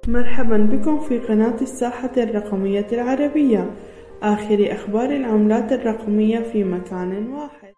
مرحبا بكم في قناة الساحة الرقمية العربية، آخر أخبار العملات الرقمية في مكان واحد.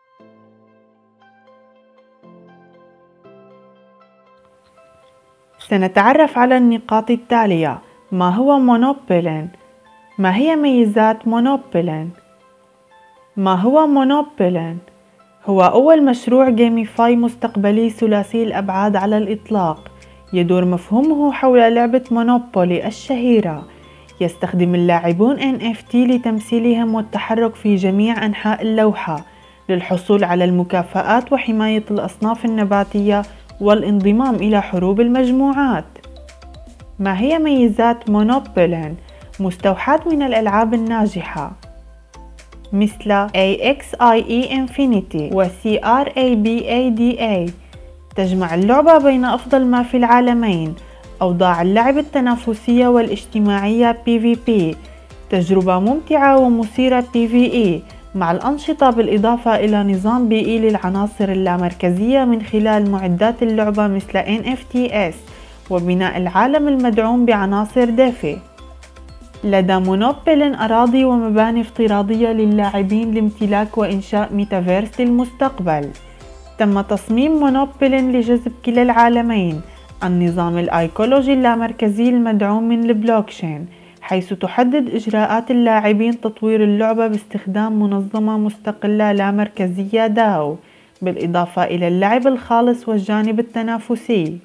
سنتعرف على النقاط التالية. ما هو مونوبولين؟ ما هي ميزات مونوبولين؟ ما هو مونوبولين؟ هو أول مشروع جيميفاي مستقبلي ثلاثي الأبعاد على الإطلاق، يدور مفهومه حول لعبة مونوبولي الشهيرة. يستخدم اللاعبون NFT لتمثيلهم والتحرك في جميع أنحاء اللوحة للحصول على المكافآت وحماية الأصناف النباتية والانضمام إلى حروب المجموعات. ما هي ميزات مونوبولين؟ مستوحاة من الألعاب الناجحة مثل AXIE Infinity و CRABADA. تجمع اللعبة بين أفضل ما في العالمين: أوضاع اللعب التنافسية والاجتماعية PvP، تجربة ممتعة ومثيرة PvE، مع الأنشطة بالإضافة إلى نظام بيئي للعناصر اللامركزية من خلال معدات اللعبة مثل NFTs، وبناء العالم المدعوم بعناصر دافئة. لدى مونوبولين أراضي ومباني افتراضية للاعبين لامتلاك وإنشاء ميتافيرس للمستقبل. تم تصميم مونوبولين لجذب كلا العالمين: النظام الأيكولوجي اللامركزي المدعوم من البلوكشين، حيث تحدد إجراءات اللاعبين تطوير اللعبة باستخدام منظمة مستقلة لا مركزية DAO، بالإضافة إلى اللعب الخالص والجانب التنافسي.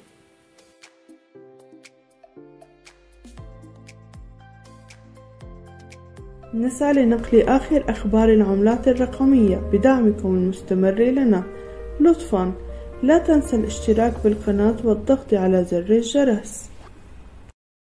نسعى لنقل آخر أخبار العملات الرقمية بدعمكم المستمر لنا. لطفاً لا تنسى الاشتراك بالقناة والضغط على زر الجرس.